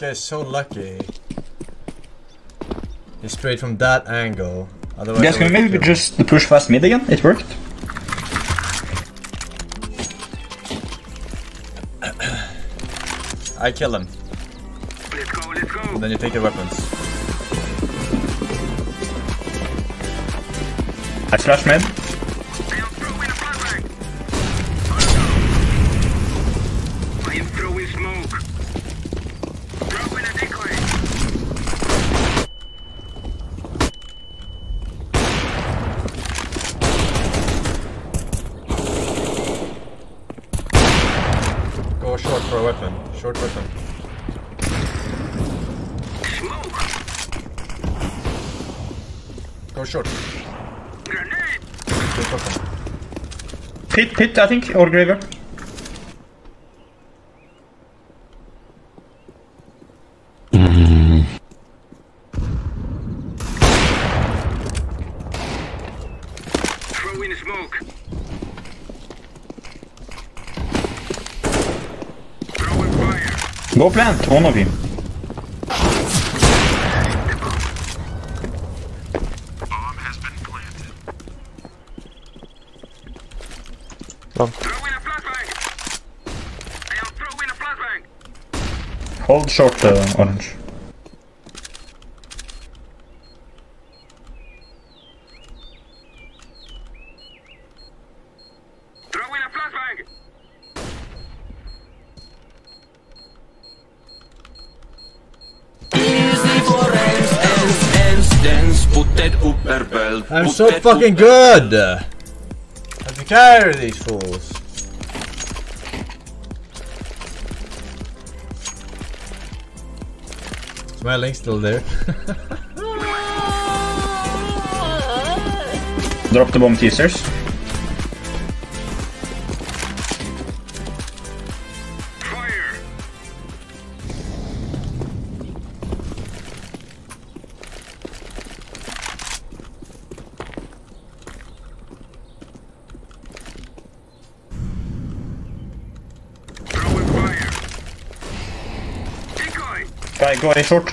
guy's so lucky. He's straight from that angle. Otherwise, guys, can we maybe just push fast mid again? It worked. I kill him. Let's go, let's go. And then you take the weapons. I flash mid. I am throwing a flashbang. I am throwing smoke. Throwing a decoy. Go short for a weapon. Short weapon. Smoke. Go short. Grenade. Short weapon. Pit, I think, or graveyard. Throwing smoke. Throwing fire. Go plant, one of you. Bomb has been planted. Bomb. Throwing a flashbang. I am throwing a flashbang. Hold short, orange. Throwing a flashbang. I'm so fucking good! I have to carry these fools. Is my link still there? Drop the bomb teasers. Fire. Throwing fire. Decoy. Guy, go A short.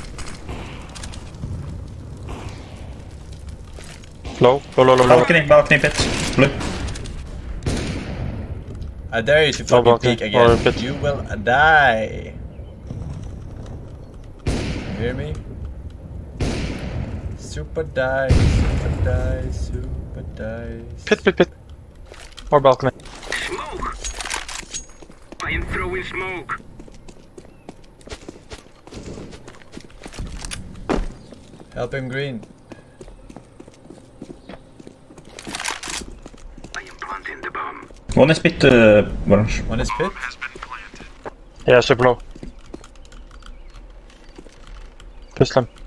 Low. Balcony pit. Blue. I dare you to Oh, fucking okay. peek Or again. pit. You will die. You hear me? Super die, super die, super die. Pit. Or balcony. Smoke. I am throwing smoke. Help him, green. I am planting the bomb. One is pit, orange. One is pit. Has been planted. Yeah, super low. Pistol him.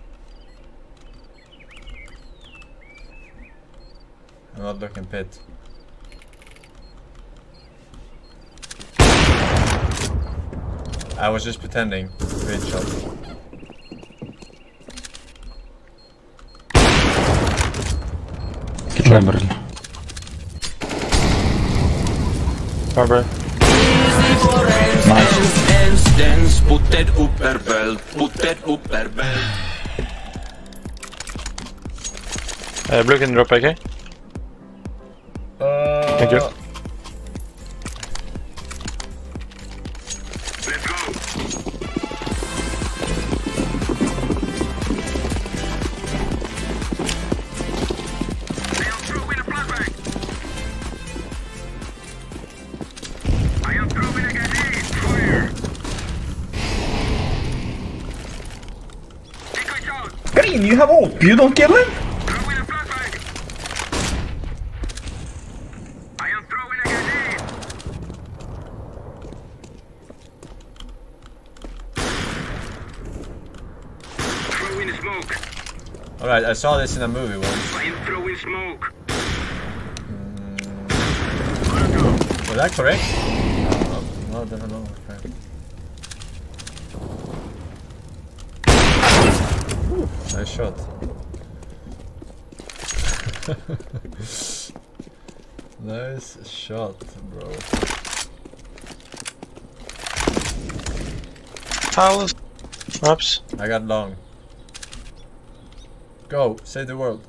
I'm not looking pit. I was just pretending. Great shot. Chamber. Harbor. Nice. Blue can drop AK. Thank you. Let's go. I am throwing a flashbang. I am throwing a grenade. Fire. Decoy down. Green, you have ult. You don't kill him? Throwing a flashbang. I am throwing a grenade. Throwing smoke. Alright, I saw this in a movie once. I am throwing smoke. Was that correct? No, then I don't know. Okay. Whew, nice shot. Nice shot, bro. Towers. Oops. I got long. Go, save the world.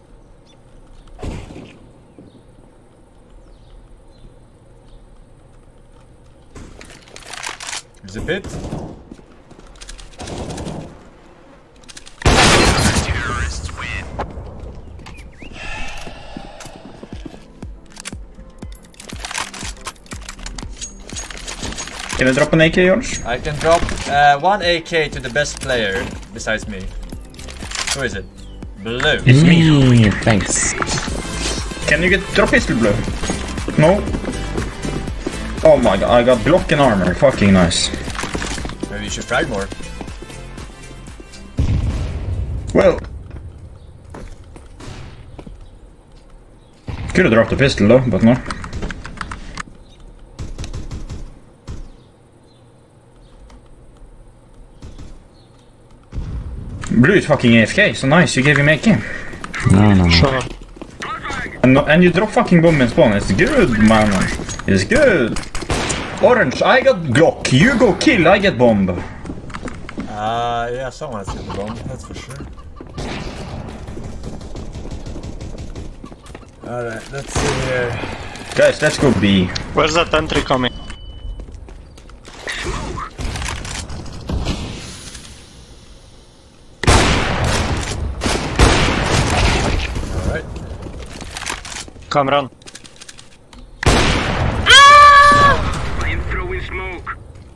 Is it pit? Terrorists win. Can I drop an AK, George? I can drop 1 AK to the best player besides me. Who is it? Blue. It's me. Thanks. Can you get drop pistol, Blue? No. Oh my god, I got block and armor. Fucking nice. Maybe you should frag more. Well. Could have dropped the pistol though, but no. Blue is fucking AFK, so nice, you gave him AK. No. Sure. And you drop fucking bomb and spawn, it's good, man. It's good. Orange, I got Glock, you go kill, I get bomb. Yeah, someone has hit the bomb, that's for sure. Alright, let's see here. Guys, let's go B. Where's that entry coming? Alright. Come run. I am throwing smoke.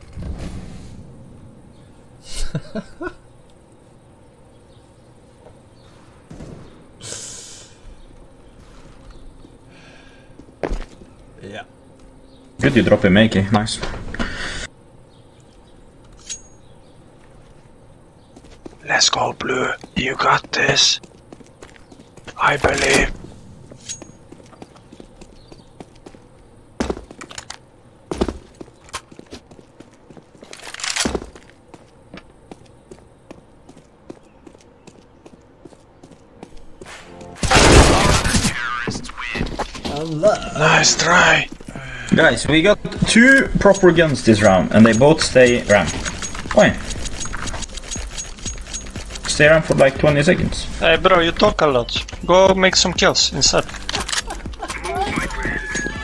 Yeah. Good, you drop him AK, nice. Let's go, Blue. You got this. I believe. Nice try. Guys, we got 2 proper guns this round, and they both stay ramp. Why? Stay ramp for like 20 seconds. Hey, bro, you talk a lot. Go make some kills instead. Move, my friend.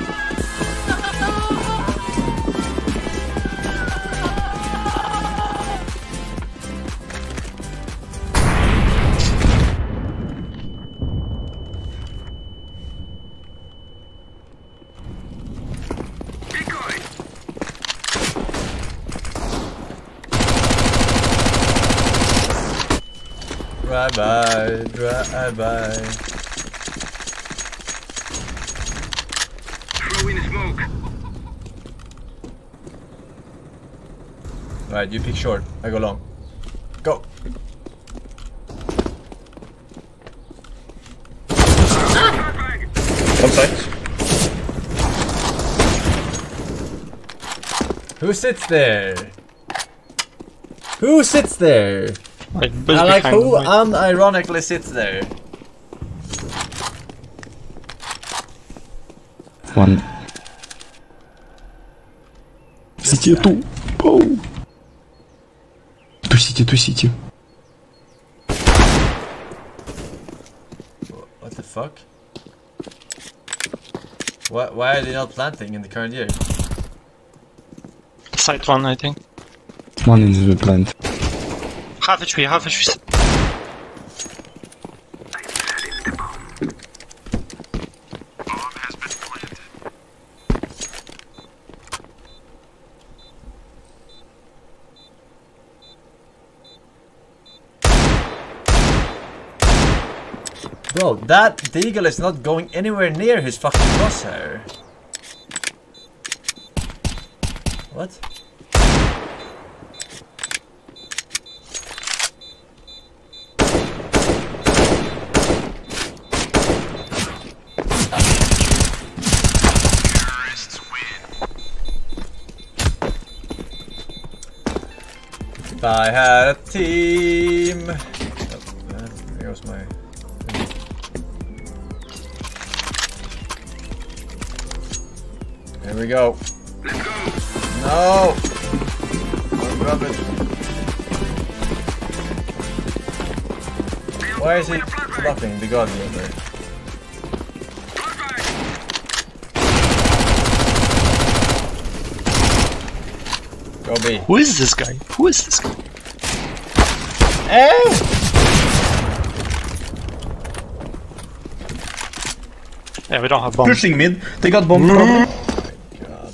Decoy. Bye-bye, bye-bye. Throwing smoke. Right, you pick short, I go long. Go! One side. Who sits there? Who sits there? Like, I like who behind me. unironically sits there. One. Сити ту. Оу. Тусите, тусите. What the fuck? Why are they not planting in the current year? Side one, I think. One in the plant. Half HP, half HP. Bomb has been planted. Bro, that deagle is not going anywhere near his fucking crosshair. What? Terrorists win. If I had a team. Oh, there goes my. Here we go. Let's go. No! Don't grab it. Why is he blocking the god gamer? Go B. Who is this guy? Who is this guy? Hey! Yeah, we don't have bombs. Pushing mid. They got bomb probably. God.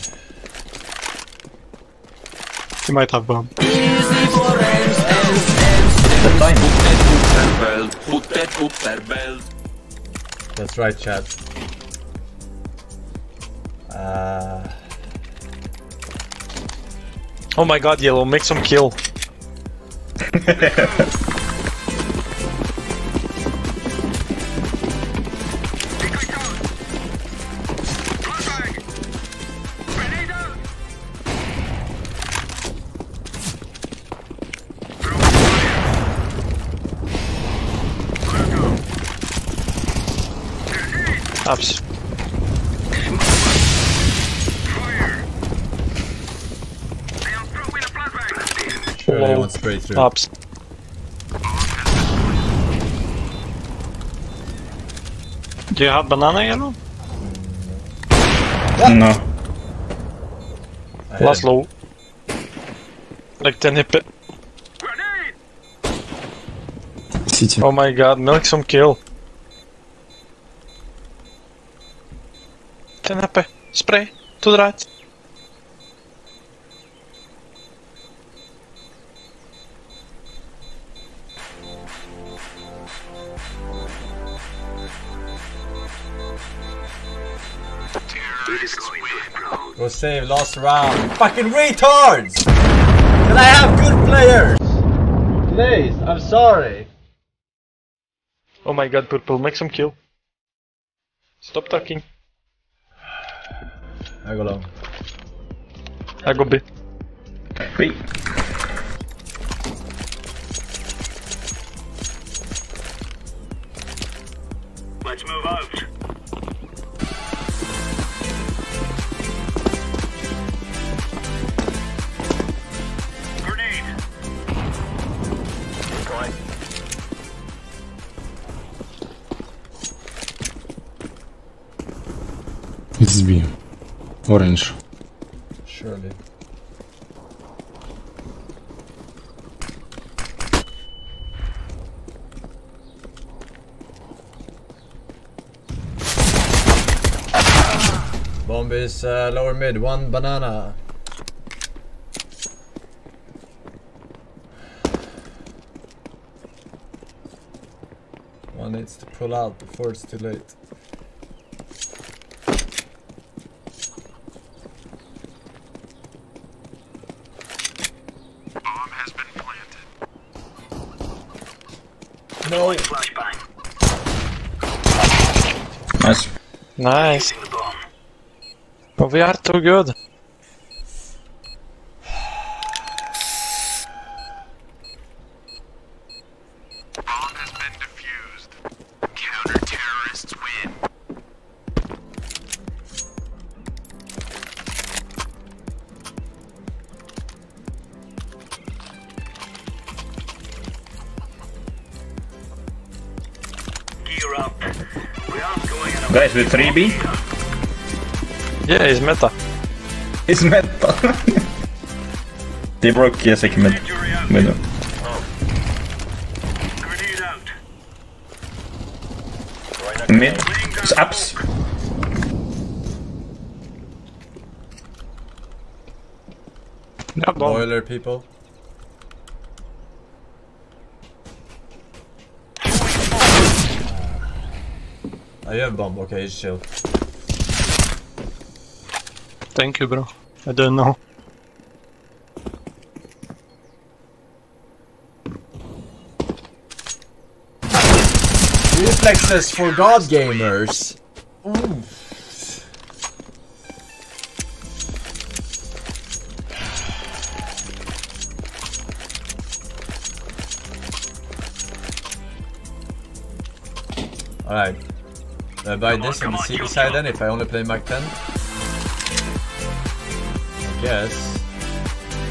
We might have bomb. That time. That's right, chat. Oh my god, Yellow, make some kill. Ups. Surely he won't spray through. Ups. Do you have banana, Yellow? No. I Last had- low. Like 10 hit. City. Oh my god, milk some kill. 10 HP. Spray. To the right. Go save last round. Fucking retards! Can I have good players? Please, I'm sorry. Oh my god, Purple, make some kill. Stop talking. I go long. I go B. Wait. Let's move out. Grenade. It's B. Orange. Surely. Bomb is lower mid, one banana. One needs to pull out before it's too late. Bomb has been planted. No! Flashbang. Nice. Nice. The bomb. But we are too good. Bomb has been defused. Counter-terrorists win. Gear up. We aren't going in a Guys with 3B. Yeah, he's meta. It's meta. They broke second mid. injury out. Window. Grenade out. Mid. It's ups. Yeah, bomb. Boiler people. Oh, you have bomb, okay, it's chill. Thank you, bro. I don't know. Reflexes for god gamers. Ooh. Alright. Do I buy this on the CP side then if I only play Mach 10? I guess.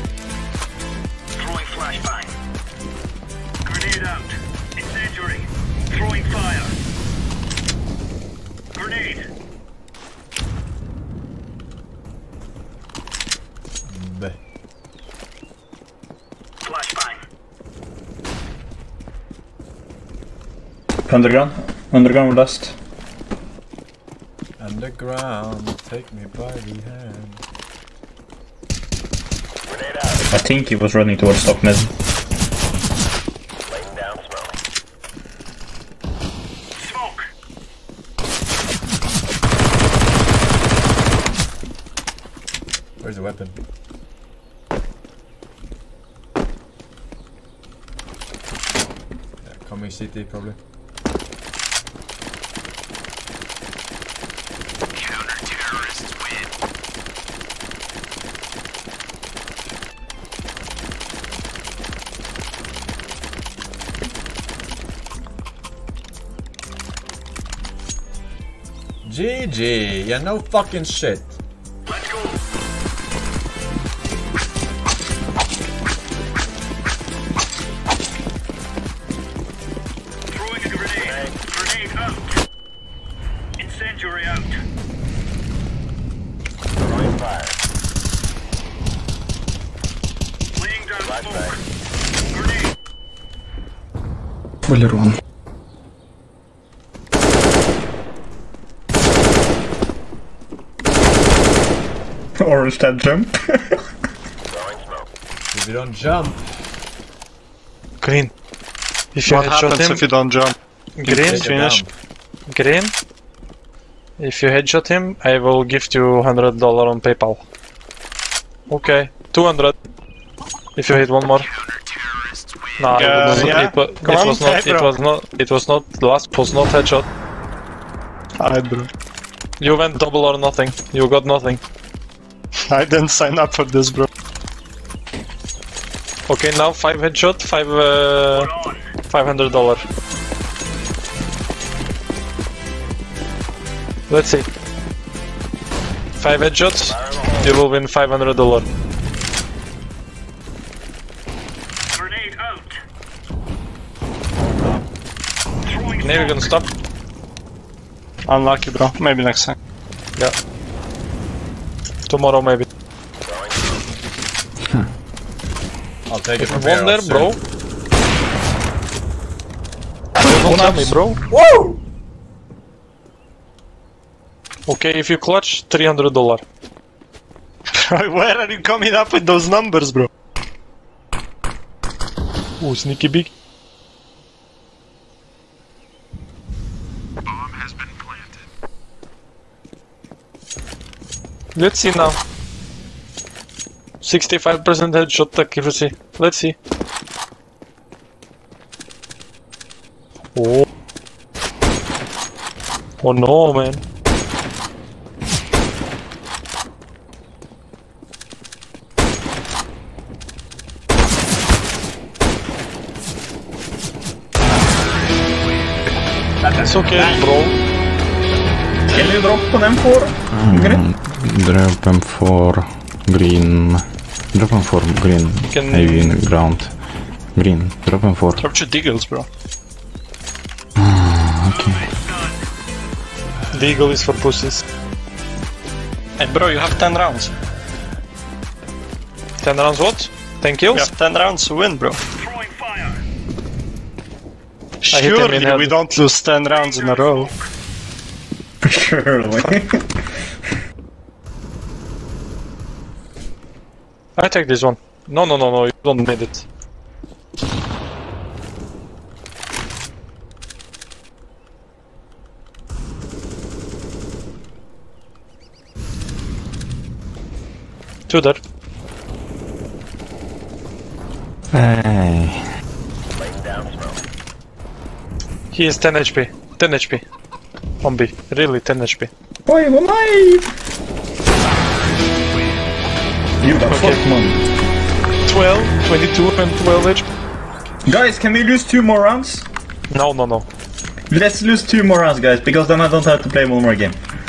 Throwing flashbang. Grenade out. Incendiary. B. Flashbang. Underground last. Underground, take me by the hand. Grenade out. I think he was running towards top mid. Laying down smoke. Smoke. Where's the weapon? Yeah, coming CT probably. Counter-terrorists win. GG, yeah, no fucking shit. Let's go. Throwing a grenade. Grenade out. Incendiary out. Throwing fire. Laying down smoke. Grenade. Boiler one. Orange that jump. Throwing smoke. If you don't jump, Green. If you What headshot happens him, if you don't jump? green, take it finish. down. Green. If you headshot him, I will gift you $100 on PayPal. Okay, 200. If you hit one more. Nah, yeah. it was not. It was not. The last was not headshot. Alright, bro. You went double or nothing. You got nothing. I didn't sign up for this, bro. Okay, now 5 headshot, $500. Let's see. 5 headshots, you will win $500. Grenade out. Throwing Maybe we're gonna stop. Unlucky, bro. Maybe next time. Yeah. Tomorrow maybe. I'll take it from One there, here. bro. Don't tell me, bro. Whoa! Okay, if you clutch, $300. Where are you coming up with those numbers, bro? Ooh, sneaky big. Bomb has been planted. Let's see now. 65% headshot accuracy. Let's see. Oh. Oh no, man. It's okay, bro. Can you drop on M4? Green? Drop M4 green. Drop M4 green. Can- Maybe in the ground. Green. Drop M4. Drop your deagles, bro. Okay. The eagle is for pussies. Hey, bro, you have 10 rounds. 10 rounds what? 10 kills? You have 10 rounds to win, bro. Throwing fire. I hit him in Surely head. we don't lose 10 rounds in a row. Surely. I take this one. No, no, no, no, you don't need it. Two there. Hey. Laying down smoke. He is 10 HP. 10 HP. On B. Really 10 HP. Oi, vad live! You got fucked, man. 12, 22 and 12 HP. Guys, can we lose 2 more rounds? No, no, no. Let's lose 2 more rounds, guys, because then I don't have to play one more game.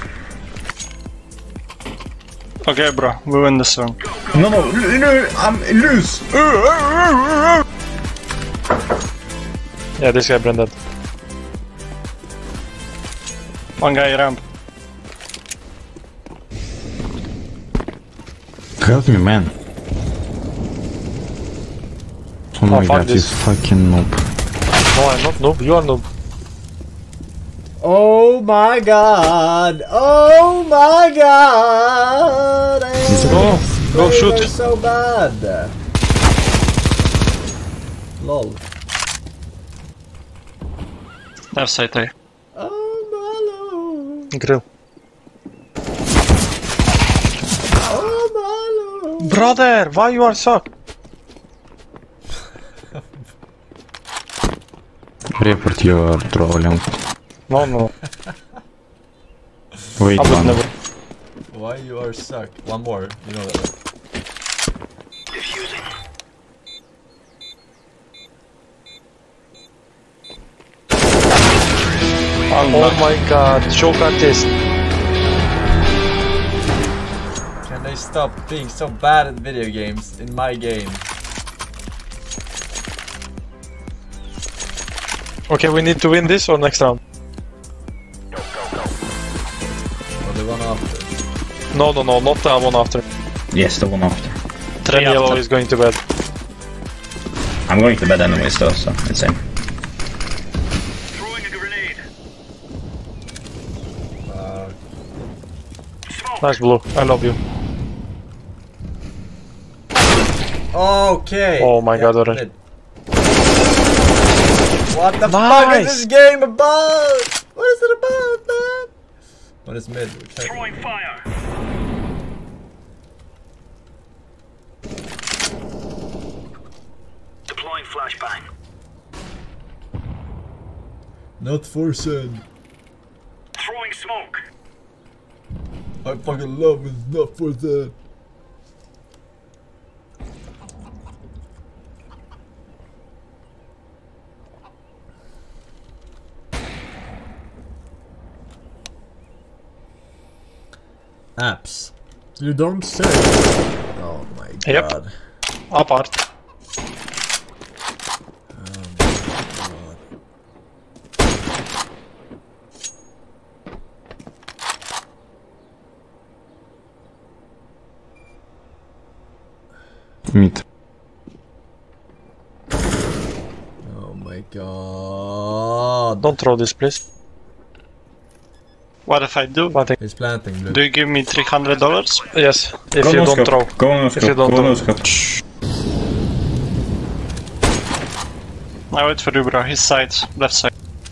Okay, bro, we win this one. No, I'm lose. Yeah, this guy Brendan. One guy ramp. Help me, man. Oh my fuck god, you this. fucking noob. No, I'm not noob. You are noob. Oh my god! Oh my god! Go shoot. They're so bad. Lol. Left side there. Oh my lord. Grill. Oh my lord. Brother, why you are suck? Report your trolling. No. Wait, I would one. never. Why you are suck? One more. You know that. Diffusing. Oh my god, choke artist. Can they stop being so bad at video games in my game? Okay, we need to win this or next round? Or the one after? No, not the one after. Yes, the one after. Then yellow is going to bed. I'm going to bed anyways though, so it's same. Throwing a grenade. Nice blue, I love you. Okay. Oh my god, orange. mid. What the fuck is this game about? What is it about, man? What is mid? Throwing fire. Deploying flashbang. Not for sale. Throwing smoke. I fucking love it. Not for sale. Apps. You don't say. Oh my god. Yep. Apart. Mid. Oh my god. Don't throw this, please. What if I do? I think. He's planting blue. Do you give me $300? Yes, if Go you no don't scope. throw. Go no If you scope. don't Go no throw. scope. I wait for you, bro. His side, left side.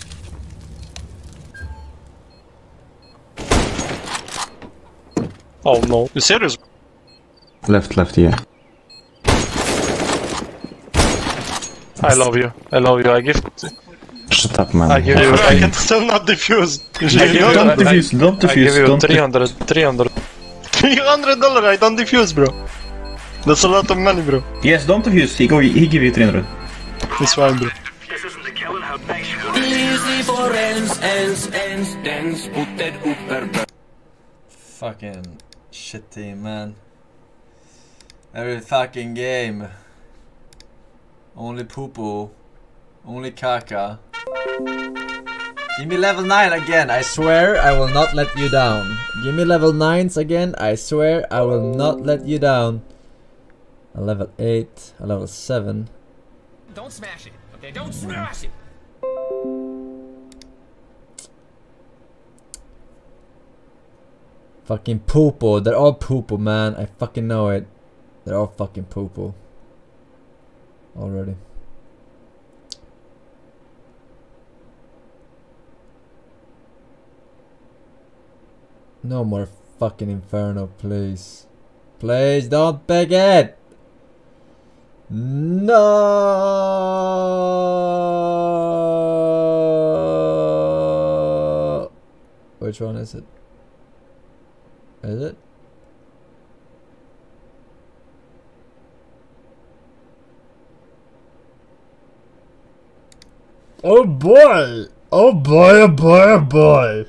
Oh no. You serious? Left, yeah. I love you. I love you. I give. Shut up, man. I give you. I can still not defuse. You give know you- that? Don't defuse, don't I give defuse, you don't 300. $300, I don't defuse, bro. That's a lot of money, bro. Yes, don't defuse, he give you 300. It's fine, bro. This isn't the killing how nice you want. Fucking shit team, man. Every fucking game. Only poo-poo. Only caca. Give me level 9 again, I swear I will not let you down. Give me level 9s again, I swear I will not let you down. A level 8, a level 7. Don't smash it, okay? Don't smash it! Fucking poo-poo, they're all poo-poo, man. I fucking know it. They're all fucking poo-poo. Already. No more fucking Inferno, please. Please don't pick it! No. Which one is it? Is it? Oh boy! Oh boy, oh boy, oh boy!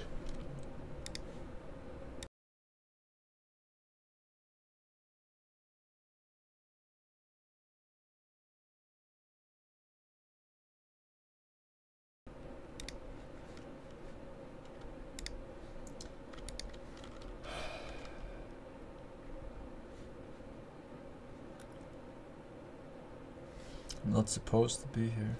Not supposed to be here.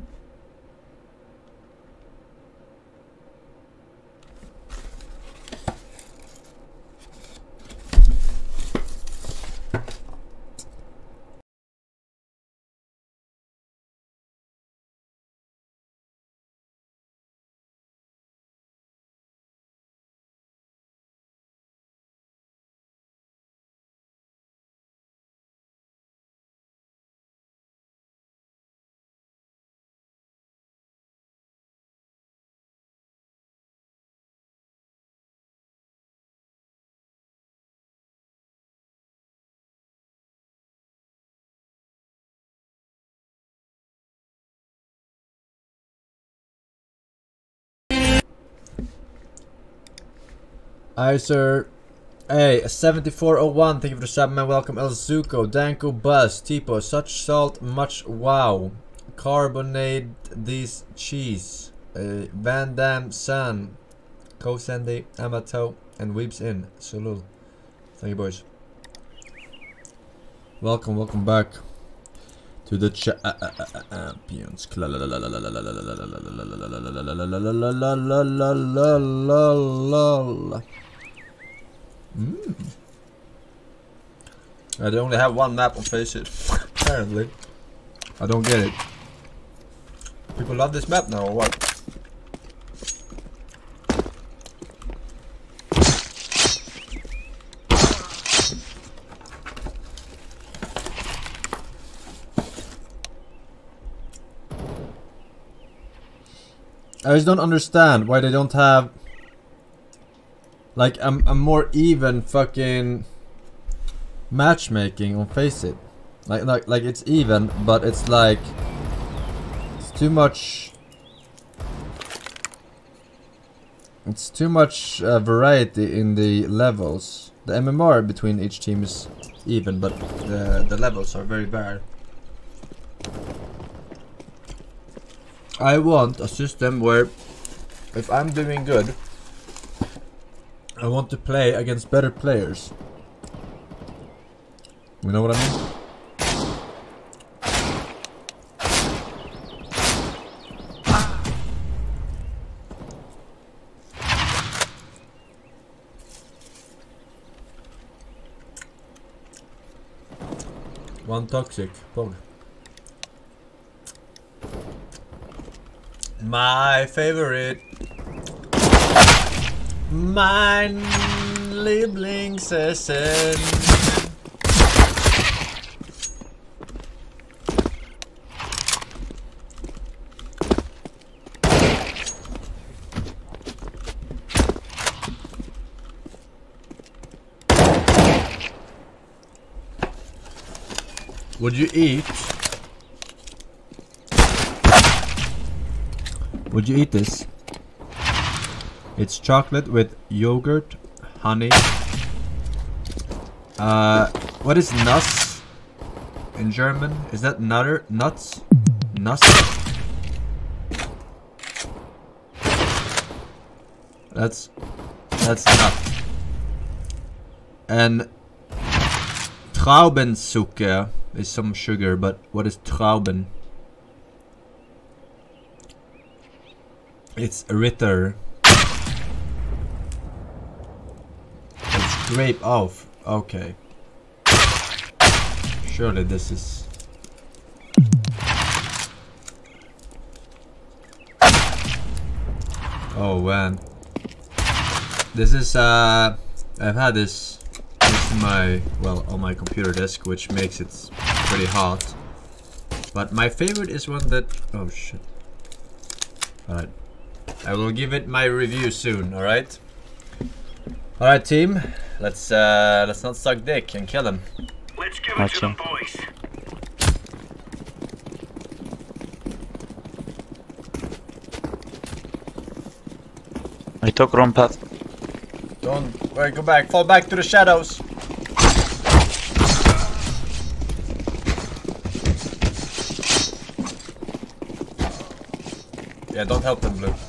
Hi, sir. Hey, 7401, thank you for the sub, man. Welcome, El Zuko, Danko, Buzz, Tipo, such salt, much wow. Carbonate these cheese. Van Dam, San, Kosendi, Amato, and Weeps in. Salul. Thank you, boys. Welcome back to the champions. I only have one map on Faceit. Apparently. I don't get it. People love this map now or what? I just don't understand why they don't have like a more even fucking matchmaking on Faceit. Like it's even, but it's like it's too much. It's too much variety in the levels. The MMR between each team is even, but the levels are very bad. I want a system where if I'm doing good, I want to play against better players. You know what I mean? One toxic pog. My favorite. Mein Lieblingsessen. Would you eat? Would you eat this? It's chocolate with yogurt, honey. What is nuts in German? Is that nutter? Nuts? Nuts? That's nut. And Traubenzucker is some sugar, but what is Trauben? It's Ritter. It's grape off. Okay. Surely this is. Oh man. This is I've had this next to my, well, on my computer desk, which makes it pretty hot. But my favorite is one that, oh shit. Alright. I will give it my review soon, alright? Alright team, let's not suck dick and kill him. Let's give it to the boys. I took wrong path. Don't worry, go back, fall back to the shadows. Yeah, don't help them, Blue.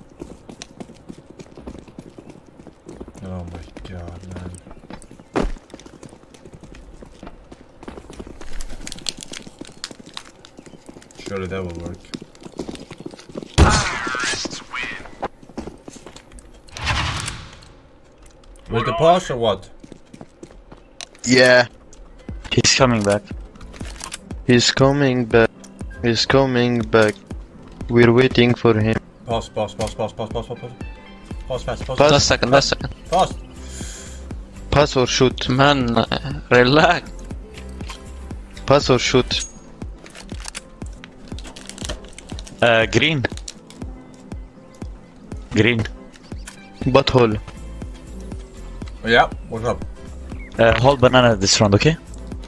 Oh my god, man. Surely that will work. With the pause or what? Yeah. He's coming back. He's coming back. He's coming back. We're waiting for him. Pause. Pause fast. Pause. Last second. Pause. Pass or shoot. Man, relax. Pass or shoot. Green. Green. Butthole. Yeah, what's up? Hold banana this round, okay?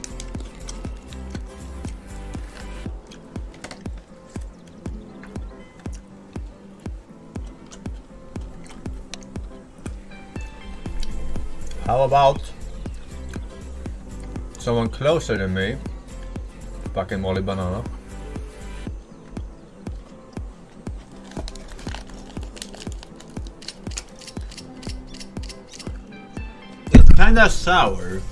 How about someone closer than me? Fucking Molly Banana. It's kinda sour.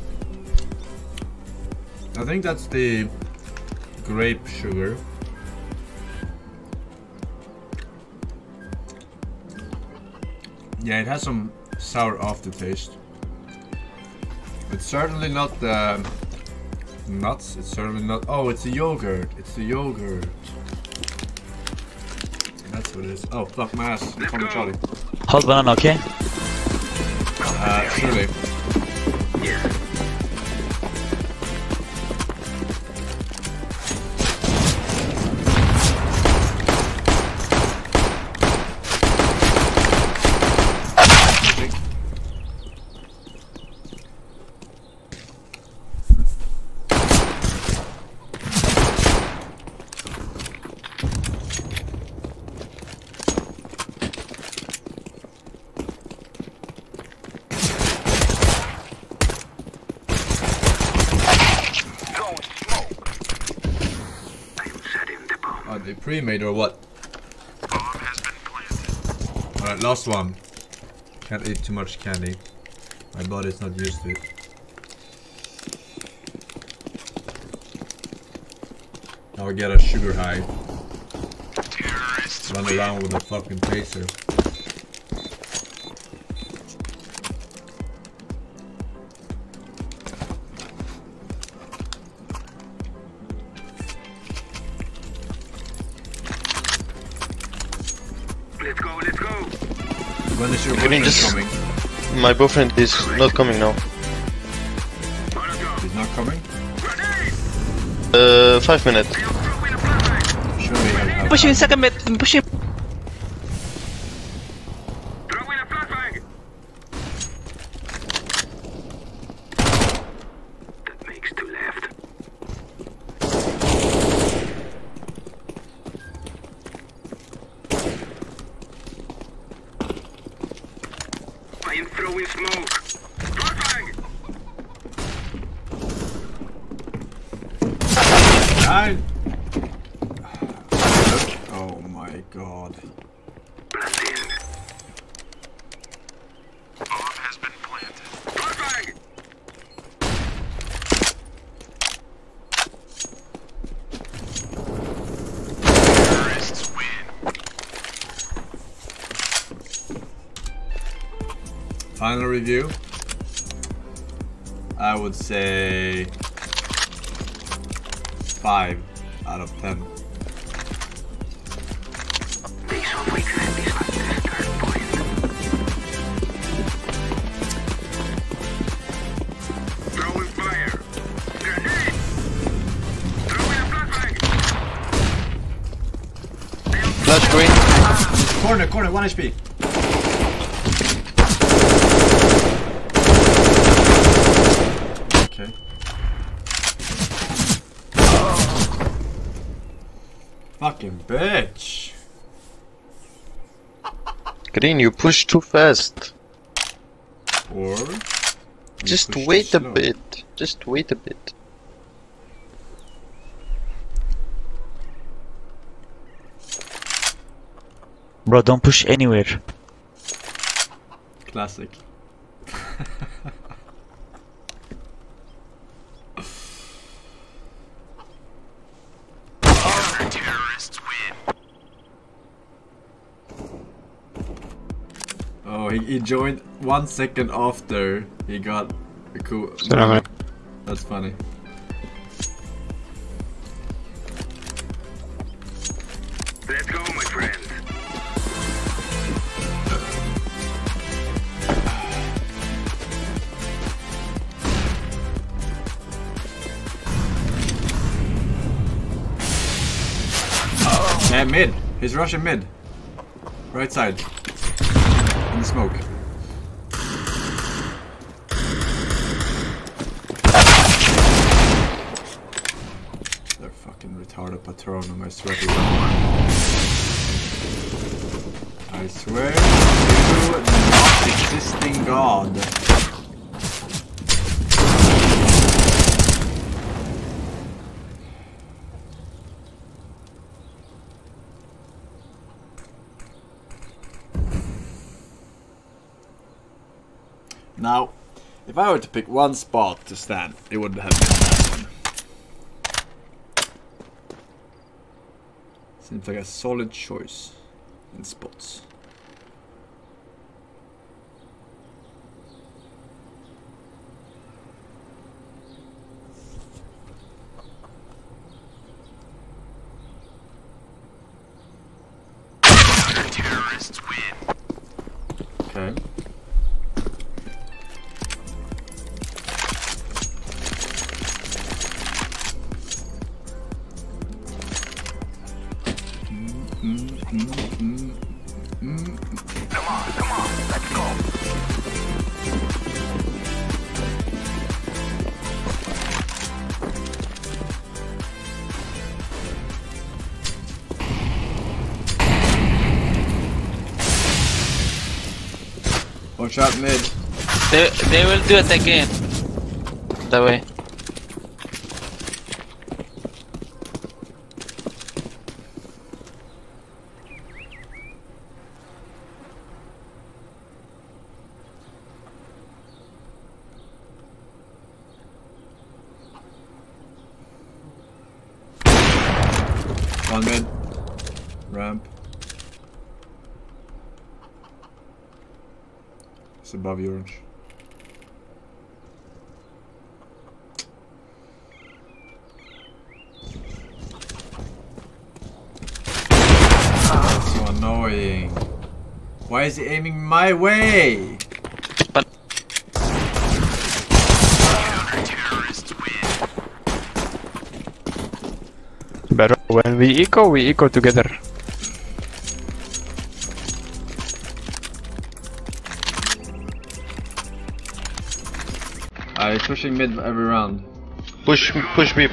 I think that's the grape sugar. Yeah, it has some sour aftertaste. It's certainly not the nuts. It's certainly not. Oh, it's the yogurt. It's the yogurt. That's what it is. Oh, fuck my ass. I'm from Charlie. Hold banana, okay? Surely. Are they pre-made or what? Alright, last one. Can't eat too much candy. My body's not used to it. Now I get a sugar high. Run around with a fucking taser. Let's go. When is your Green, boyfriend just- coming? My boyfriend is not coming now. He's not coming? 5 minutes. Surely he'll have Push him second mid. Push him. Throw in a flashbang. That makes 2 left. I am throwing smoke. Flashbang. I... Oh my god. Planting. Bomb has been planted. Flashbang. Terrorists win. Final review. I would say 5 out of 10. This one we can this one the start point. Throwing fire. Grenade. Throwing a flashbang. Flash green. Corner, 1 HP. Okay. Fucking bitch. Green, you push too fast. Or you Just push too wait a slow. bit. Just wait a bit. Bro, don't push anywhere. Classic. No, he joined 1 second after he got a cool. That's funny. Let's go, my friends. Yeah, mid. He's rushing mid. Right side. In the smoke. They're fucking retarded Patronum, I swear to God. I swear to the not existing God. Now, if I were to pick one spot to stand, it would have been that one. Seems like a solid choice in spots. Terrorists win. Okay. Come on, let's go. Watch out mid. They will do it again. That way. One mid. Ramp. It's above your orange. That's so annoying. Why is he aiming my way? But Better when we eco together. He's pushing mid every round. Push B.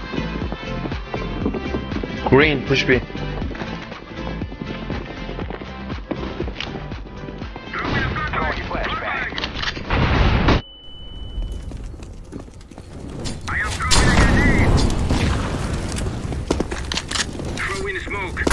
Green, push B. Throw in smoke.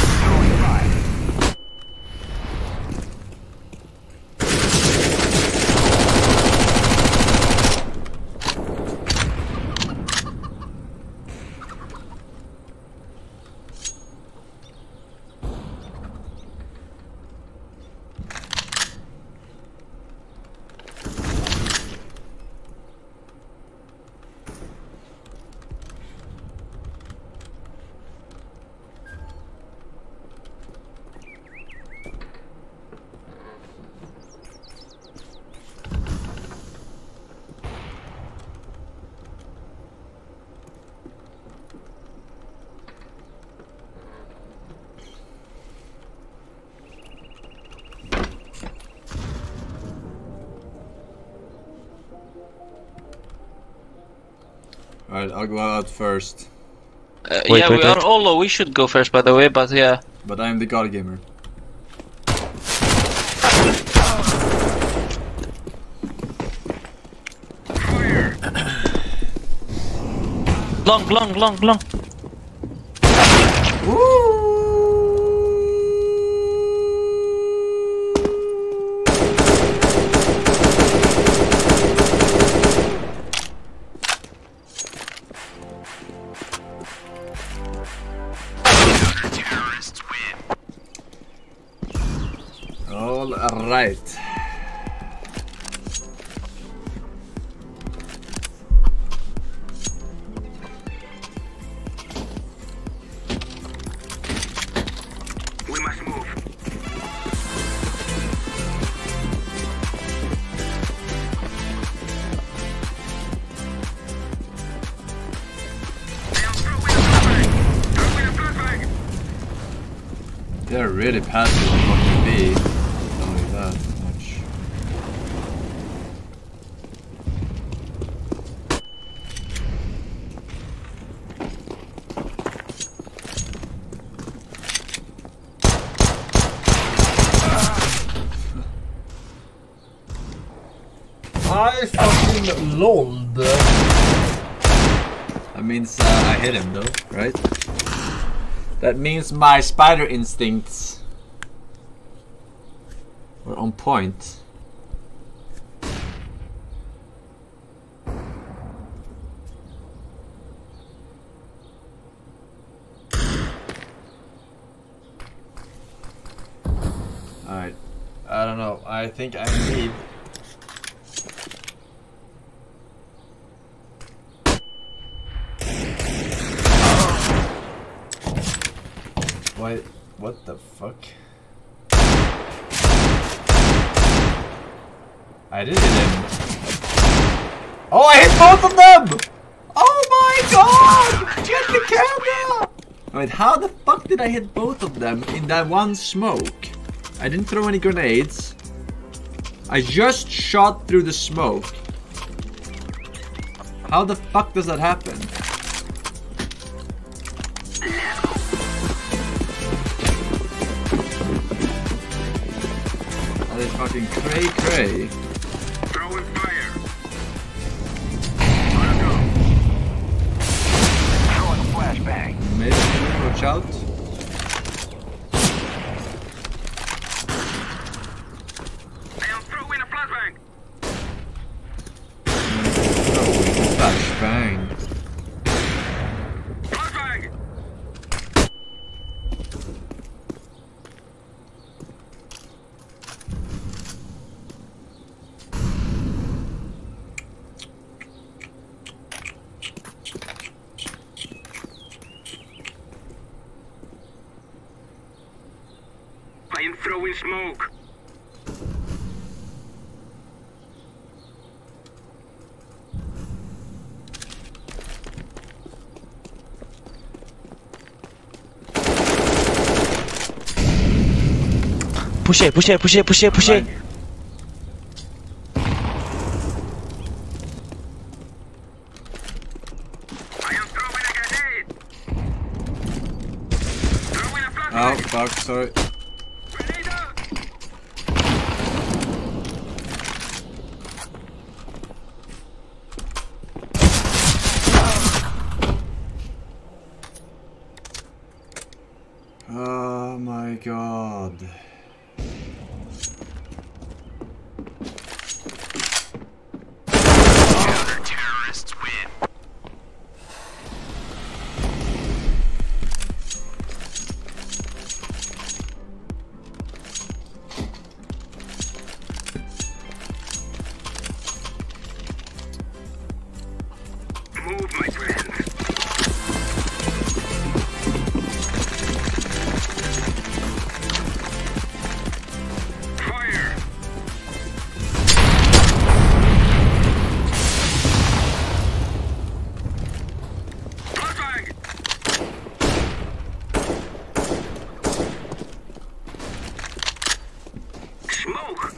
Alright, I'll go out first. yeah, we are all low. We should go first, by the way. But yeah. But I am the God Gamer. Long. All right. really passive on fucking B. Tell you that much. I fucking lolled. That means I hit him though, right? That means my spider instincts were on point. Alright, I don't know, I think I need... Why? What the fuck? I did hit him. Oh, I hit both of them! Oh my god! Get the camera! Wait, how the fuck did I hit both of them in that one smoke? I didn't throw any grenades. I just shot through the smoke. How the fuck does that happen? That is fucking cray. Throwing fire. Throwing flashbang. Maybe watch out. I am throwing a flashbang. Flashbang. Flashbang. I am throwing smoke. Push it. I am throwing a grenade. Throwing a flashbang. Oh fuck, sorry. Grenade out. Oh my god. Terrorists win. Move, my friend. Fire. Flashbang. Smoke.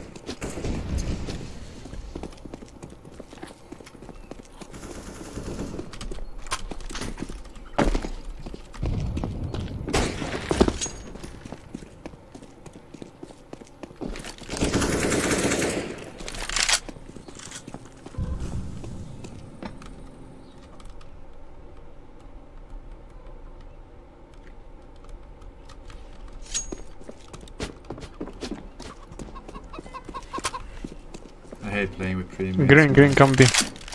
I hate playing with pretty mates. Green, come B.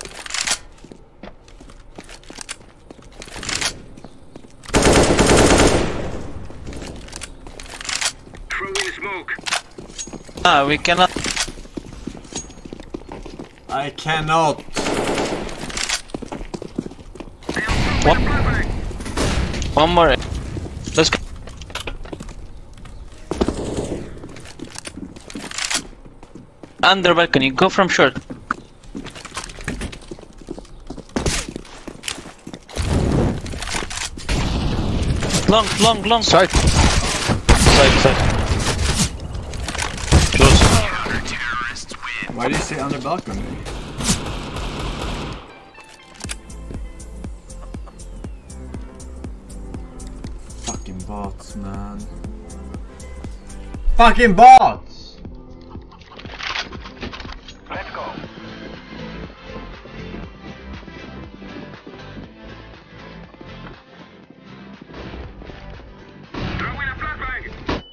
Throwing smoke. Ah, we cannot. I cannot. What? One more. Let's go. Under balcony, go from short. Long. Side. Side. Close. Why do you say under balcony? Fucking bots, man. Fucking bots! Let's go. Throw in a flashbang.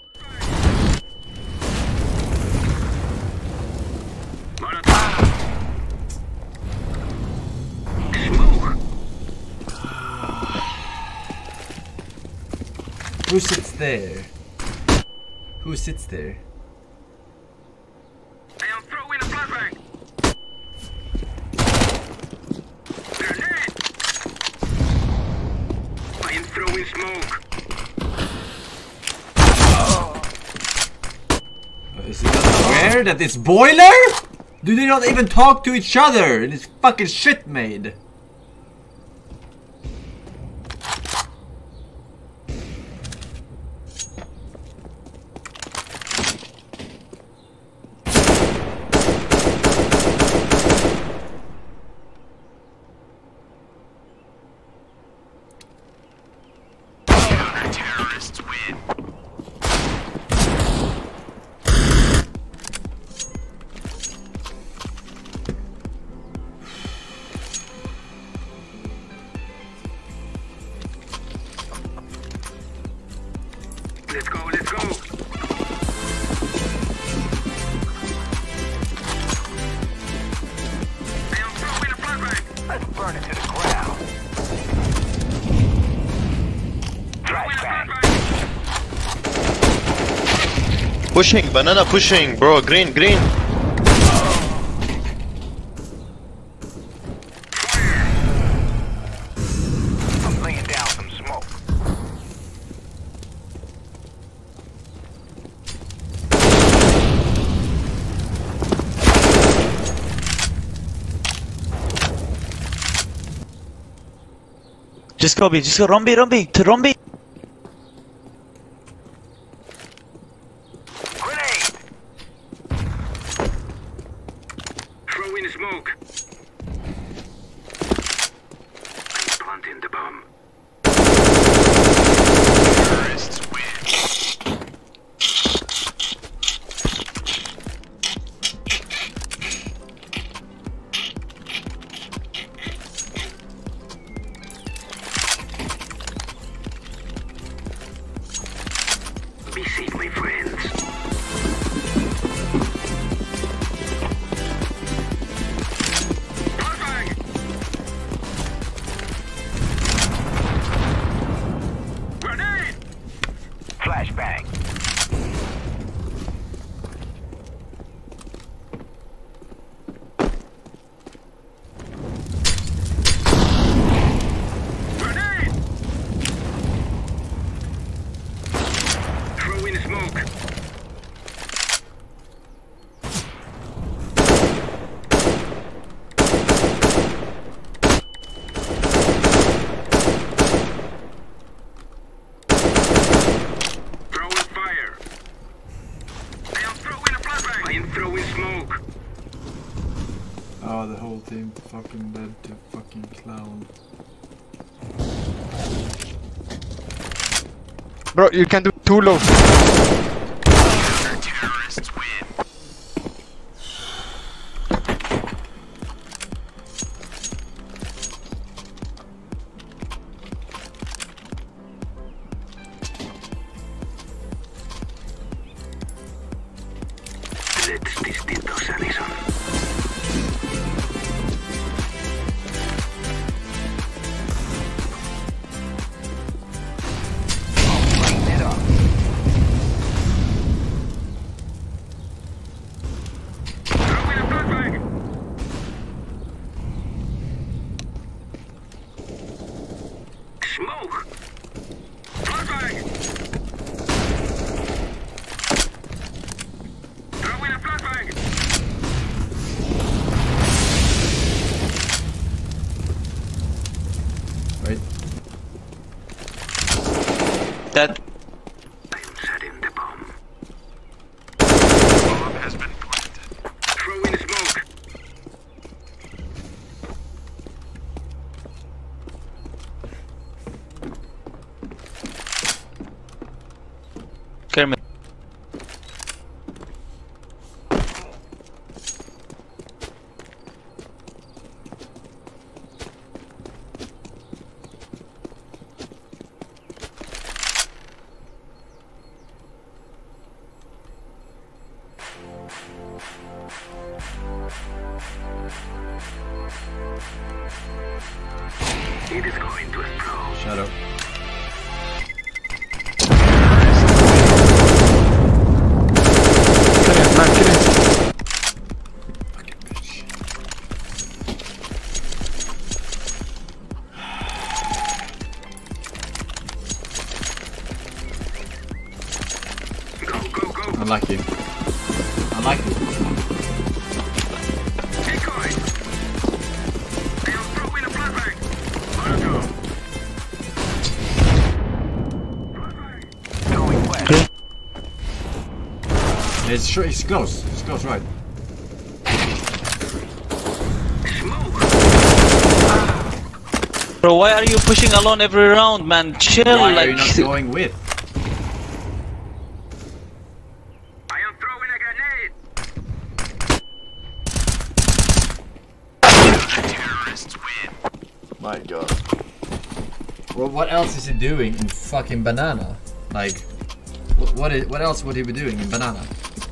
Molotov. Smoke. Who sits there? Who sits there? I am throwing a flashbang. Grenade. I am throwing smoke. Is it not aware that it's boiler? Do they not even talk to each other? And it's fucking shit made. Let's go, let's go. I am throwing a flashbang. Let's burn it to the ground. Flashbang. Pushing, banana pushing, bro. Green. I'm laying down some smoke. Just go Rombi, to Rombi. Grenade. Throw in smoke. I'm planting the bomb. Terrorists win. Be safe, my friends. Flashbang! Grenade! Flashbang. Grenade! Throw in smoke. Throwing fire. I am throwing a flashbang. I am throwing smoke. Oh, the whole team fucking dead to fucking clown. Bro, you can do too low. Terrorists win. Let's distintos, Allison. Lighten it up. Throw in a flashbang. Smoke. Flashbang. Throw in a flashbang. It is going to explode. Shadow. Unlucky. Unlucky. Decoy. They'll throw in a flashbang. Let go. Going west. It's close. It's close, right? Bro, why are you pushing alone every round, man? Chill, Why like. are you not going with? I am throwing a grenade. Terrorists win. My god. Well, what else is he doing in fucking Banana? Like, what else would he be doing in Banana?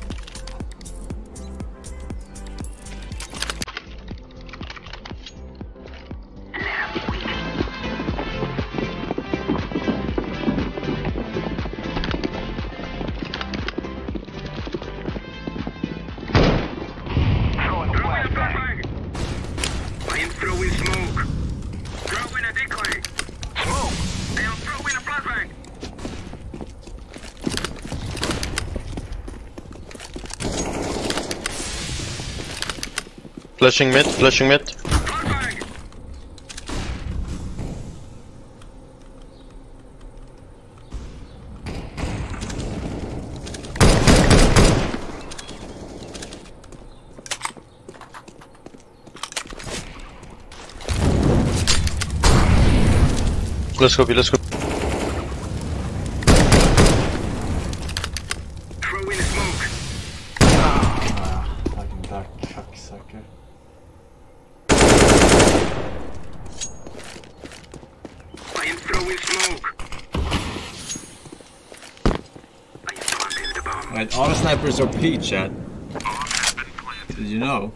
Throwing smoke. Throwing a decoy. Smoke. I am throwing a flashbang. Flashing mid, flashing mid. Flashbang. Let's go, let's go. Throwing a smoke. Fucking dark cocksucker. I am throwing smoke. I am planting the bomb. Right, auto snipers are P, chat. Did you know?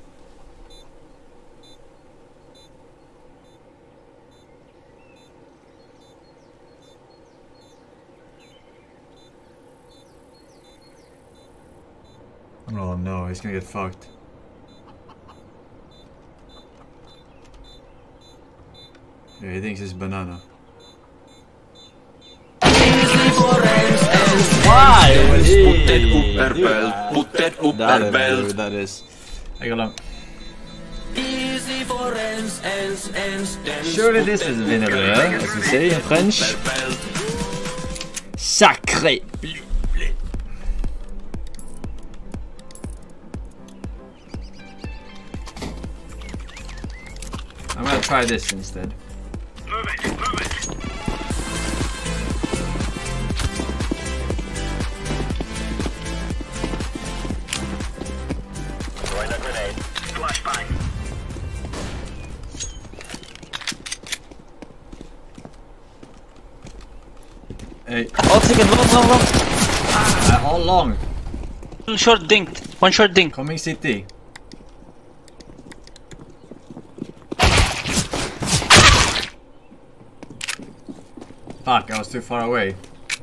Oh no, he's gonna get fucked. Yeah, he thinks it's Banana. Why? That is. Hey, hold on. Surely this is vinegar, as we say in French. Sacré. I'm gonna try this instead. Move it, move it. Throwing a grenade. Flashbang. Hey, Oh, second, long. all long. One short dinked. One short dink. Coming city. Fuck, I was too far away.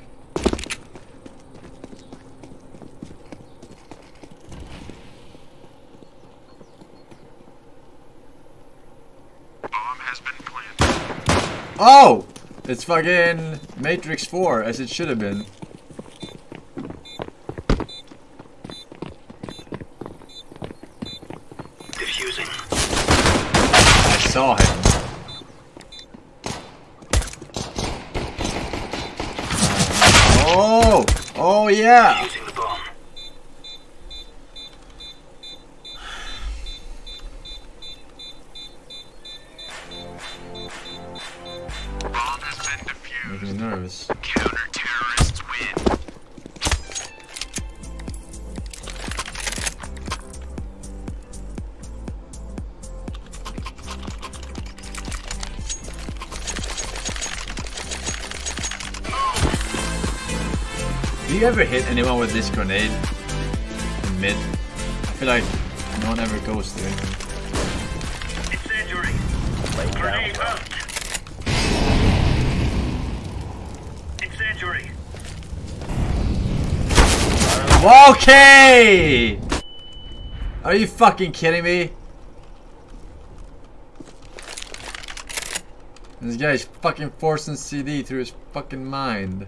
Bomb has been planted. Oh! It's fucking Matrix 4, as it should have been. Diffusing. I saw him. Oh! Oh yeah! Using the bomb. Bomb has been defused. Making me nervous. Counter-terrorists win. Do you ever hit anyone with this grenade in mid? I feel like No one ever goes there. Incendiary. Grenade out. Incendiary. Okay! Are you fucking kidding me? This guy's fucking forcing CD through his fucking mind.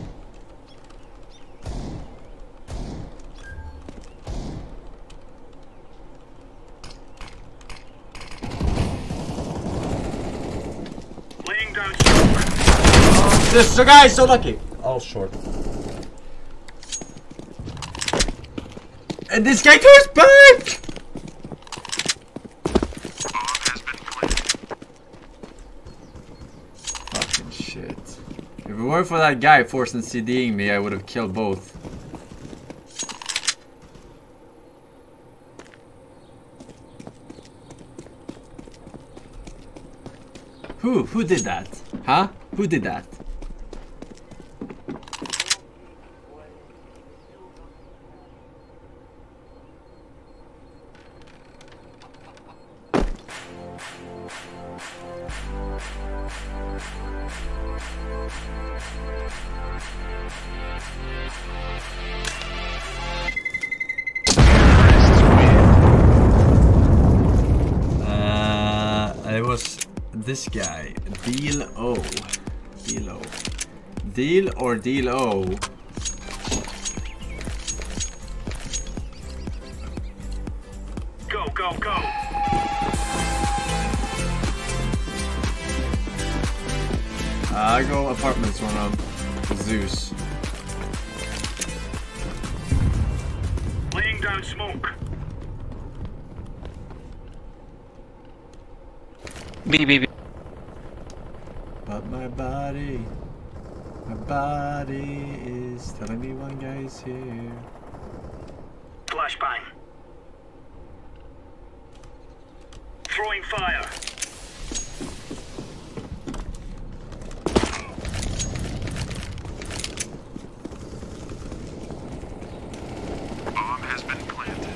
Laying down smoke. This guy's so lucky. All short. And this guy goes back! Fucking shit. If it weren't for that guy forcing CDing me, I would have killed both. Who did that? Huh? Who did that? It was this guy, Deal O. Deal O. Deal or Deal O? Go, go, go. I go apartments one of Zeus. Laying down smoke. B. But my body is telling me one guy's here. Flashbang. Throwing fire. Bomb has been planted.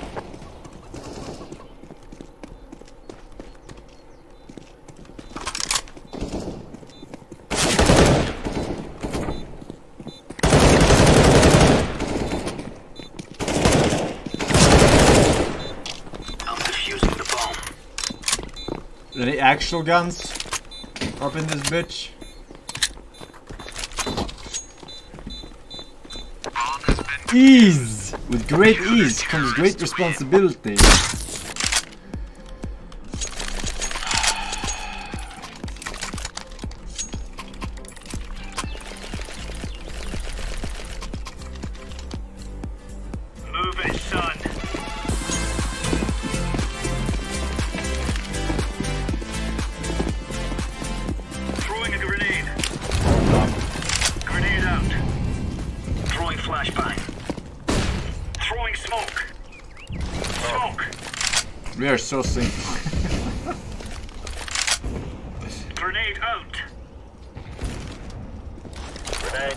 Any actual guns up in this bitch? Ease! With great ease comes great responsibility. Move it, son. Throwing a grenade. Grenade out. Throwing flashbang. Throwing smoke. Smoke. We are so synced. Grenade out. Grenade.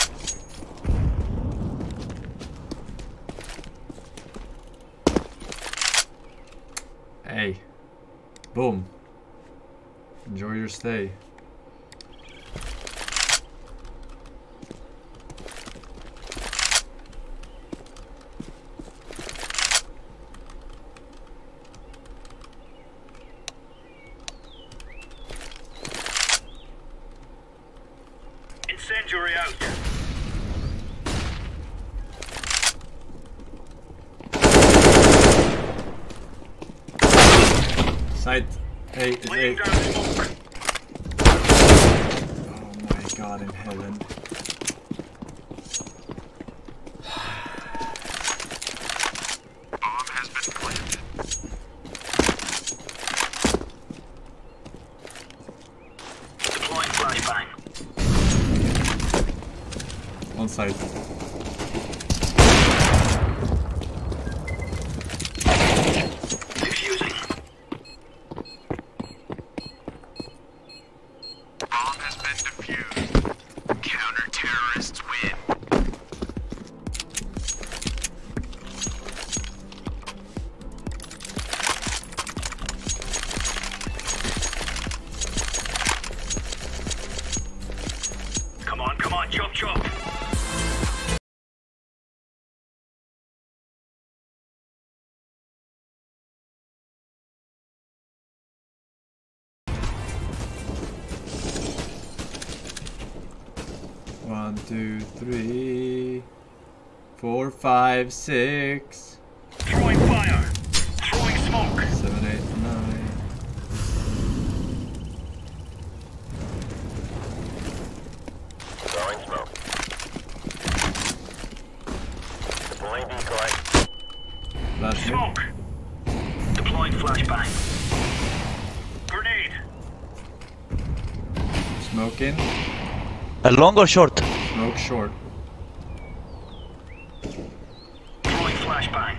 Hey. Boom. Enjoy your stay. Incendiary out. Side. Hey, it's Laying A. down smoke. Oh my god in heaven. Bomb has been planted. Deploying flashbang. One side. Defusing. Bomb has been defused. Counter-terrorists win. 1, 2, 3, 4, 5, 6. Throwing fire. Throwing smoke. 7, 8, 9. Throwing smoke. Deploying decoy. Flash me. Smoke. Deploying flashbang. Grenade. Smoke in. A long or short? Smoke short. Throwing flashbang.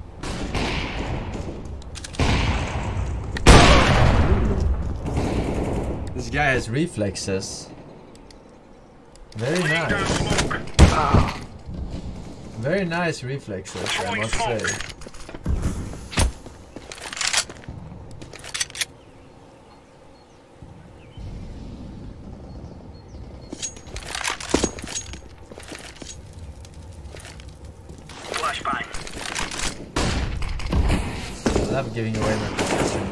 This guy has reflexes. Very Laying down nice. smoke. Very nice reflexes, I must say. Flashbang. I love giving away my position.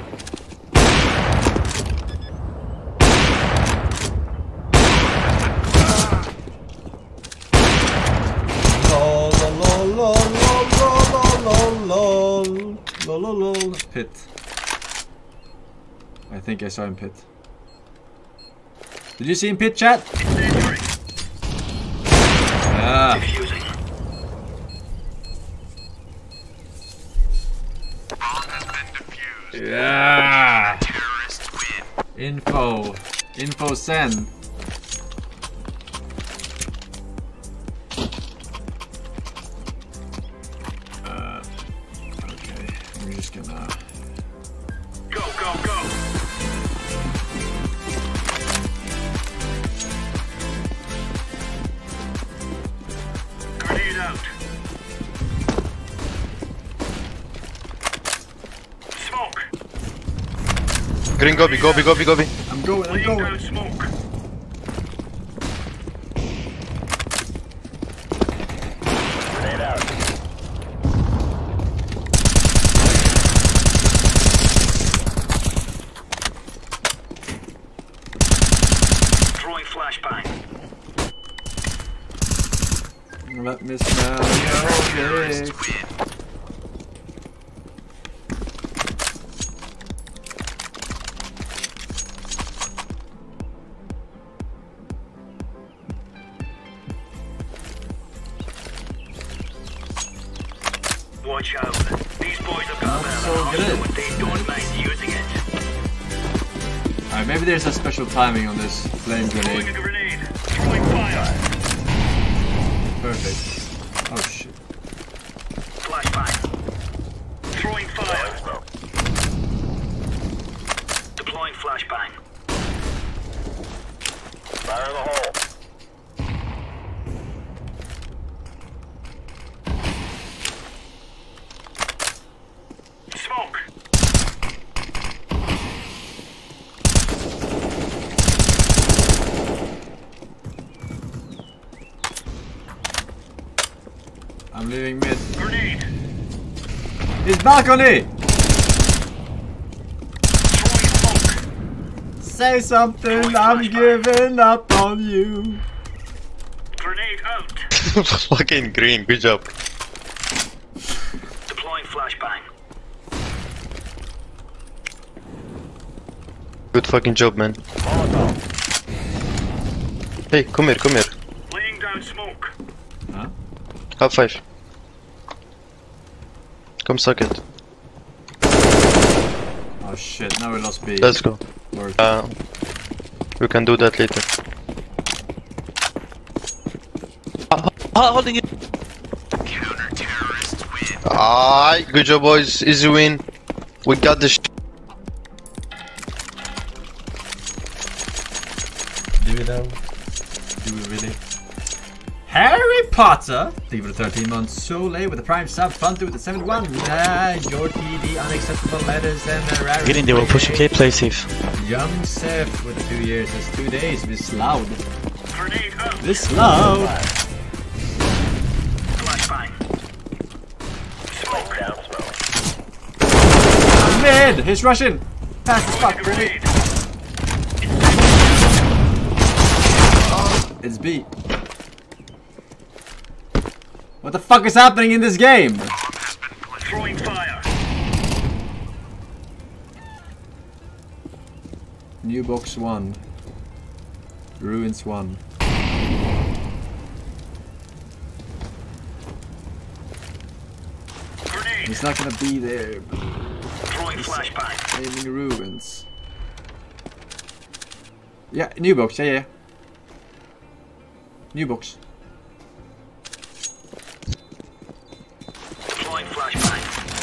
Lol. Pit. I think I saw him pit. Did you see him pit, chat? Ah. Defusing. Yeah. Info send. Okay, we're just gonna Go, go, go. Grenade out. Smoke. Green Gobi, Gobi. I'm going. Laying down smoke. Grenade out. Throwing flashbang. Let me smell your dick. Watch out. These boys have got a bit of so an arsenal, good. but they don't mind using it. Alright, maybe there's a special timing on this flame Throwing a grenade. grenade. Throwing fire. Perfect. Oh shit. Flashbang. Throwing fire. Deploying flashbang. Fire in the hole. Smoke. I'm leaving mid. Grenade. His balcony! Throwing smoke. Say something, I'm giving up on you. Grenade out. Fucking green, good job. Deploying flashbang. Good fucking job, man. Hey, come here. Laying down smoke. Huh? Half 5. Come suck it. Oh shit, now we lost B. Let's go. Worth. We can do that later. Holding it. Alright, good job, boys. Easy win. We got this. Do we though? Do we really? Harry Potter! Thank you for the 13 months. So late with the prime sub. Fun with the 71. Your TD, unacceptable letters and rare. Get in there, we'll push okay, play safe. Young Seth with the 2 years. That's 2 days. This loud. Grenade out. This loud. Flashbang. Smoke. Down smoke. Mid! He's rushing! Fast as fuck, Grenade. It's B. What the fuck is happening in this game? Throwing fire. New box 1. Ruins 1. Grenade. He's not gonna be there. Throwing flashbang. Aiming ruins. Yeah, new box. Yeah. New box. Deploying flashbang.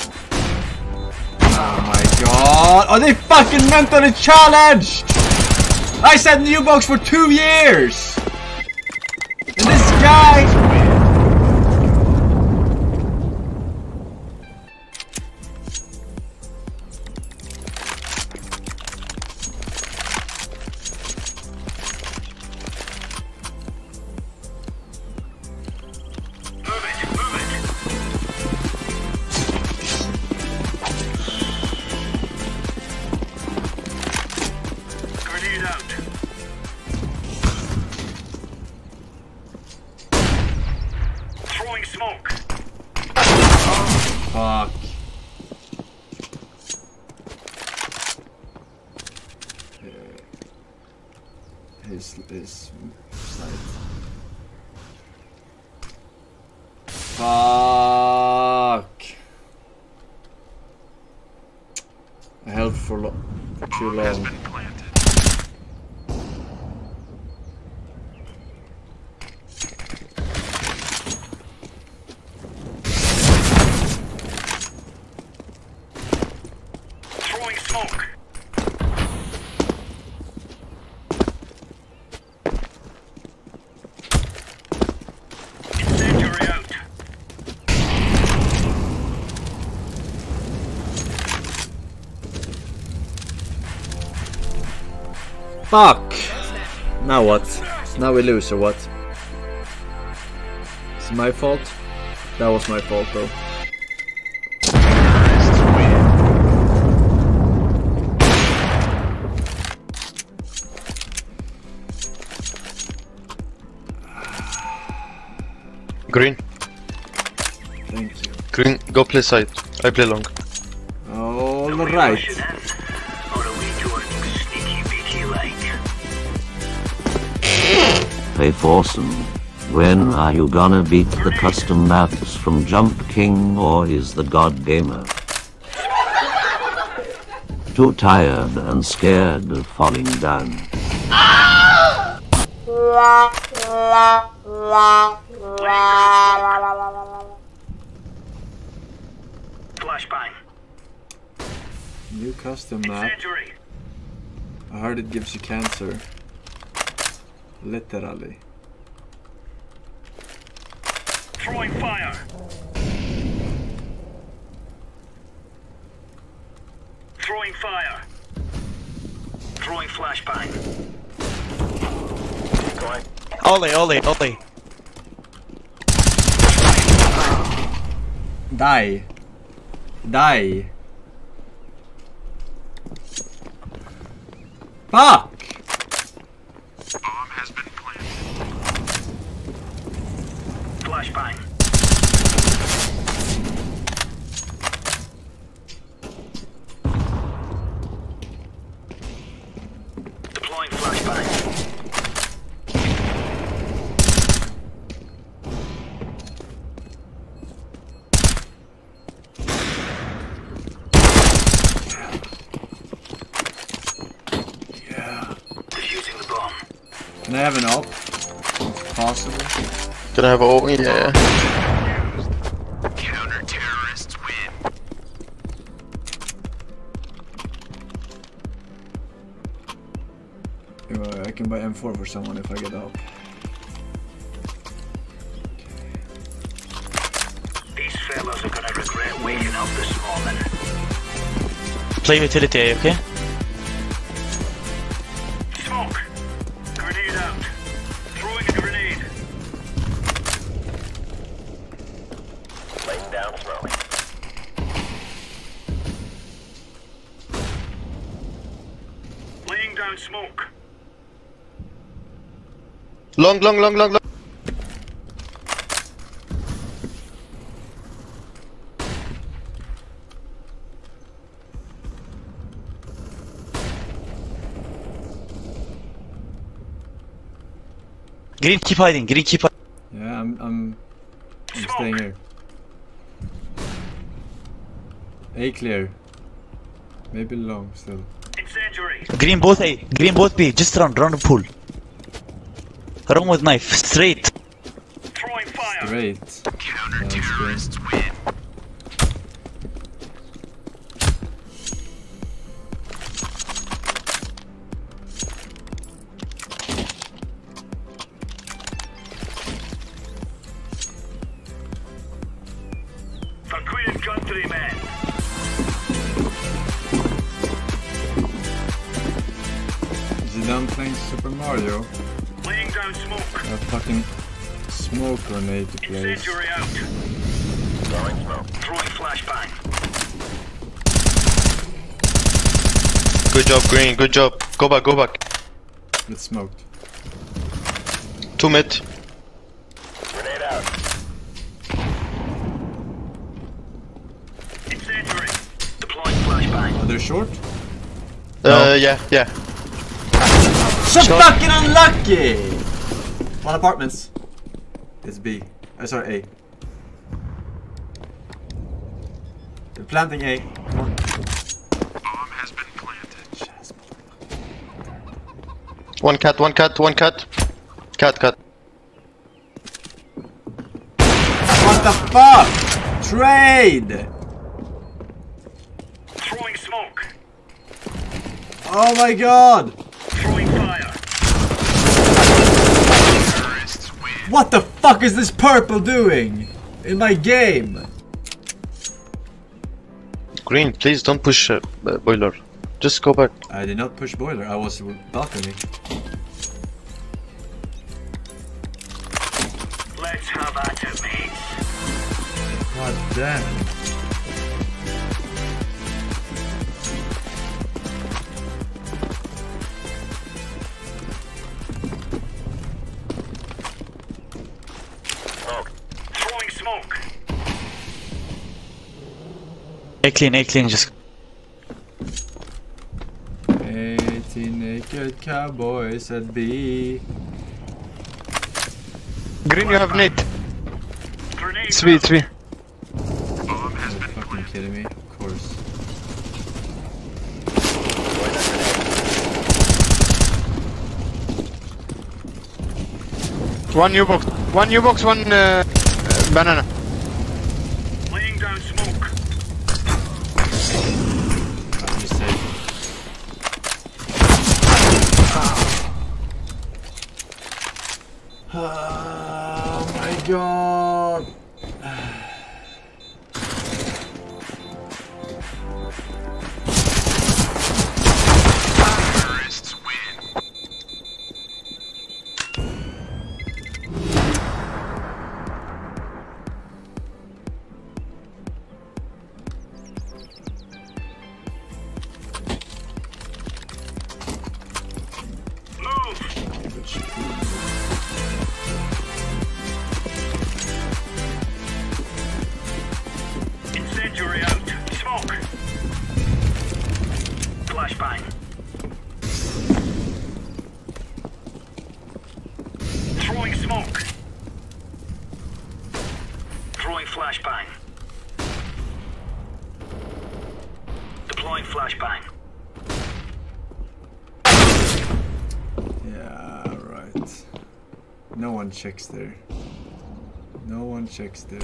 Oh my god! Are they fucking mentally challenged? I said new box for 2 years! And this guy... Fuck. His side. Fuck. I held for too long. Fuck! Now what? Now we lose or what? Is it my fault? That was my fault though. Green. Thank you. Green, go play side. I play long. Alright. Hey Forsen, when are you gonna beat the custom maps from Jump King, or is the God Gamer too tired and scared of falling down? Flashbang. New custom map. I heard it gives you cancer. Literally. Throwing fire. Throwing fire. Throwing flashbang. Ollie. Die. Fuck! Bomb has been planted. Flashbang. Deploying flashbang. Can I have an op? Possible. Can I have a yeah. Counter-terrorists win. I can buy M4 for someone if I get up. These fellas are gonna regret waking up this morning. Play utility, okay? Smoke. Grenade out. Throwing a grenade. Laying down throwing. Laying down smoke. Long. Green, keep hiding. Green, keep hiding. Yeah, I'm staying here. A clear. Maybe long still. Incendiary. Green both A. Green both B. Just run the pool. Run with knife. Straight. Throwing fire. Great. Counter-terrorists win. For Queen and Country, man. Is he done playing Super Mario? Laying down smoke. A fucking smoke grenade to place. Incendiary out. Throwing smoke. Throwing flashbang. Good job, Green. Good job. Go back. Go back. It's smoked. 2 mid. Grenade out. Incendiary. Deploying flashbang. Are they short? Yeah. So fucking unlucky! One apartments. It's B. Sorry, A. They're planting A. Come on. Bomb has been planted. One cat. Cat. What the fuck? Trade! Throwing smoke. Oh my god! Throwing fire. What the fuck is this purple doing? In my game? Green, please don't push boiler. Just go back. I did not push boiler, I was with balcony. Let's have at it, mate. God damn. Throwing smoke. A clean, just. 18 naked cowboys at B. Green, you have nade. Grenade. Three. Bomb has Are been you fucking kidding me? Of course. One new box, one banana. laying down smoke. You safe. Oh my god. Terrorists win. Incendiary out. Smoke. Flashbang. Throwing smoke. Throwing flashbang. Deploying flashbang. Yeah, right. No one checks there. No one checks there.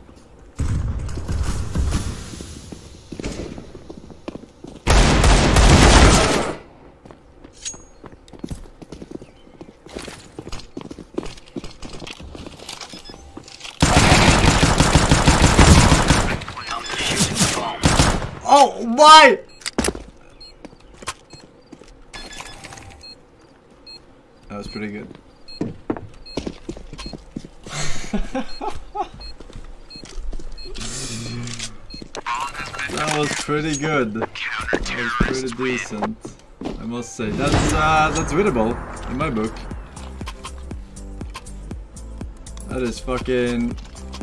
Oh, why? That was pretty good. That was pretty good. That was pretty decent, I must say. That's winnable in my book. That is fucking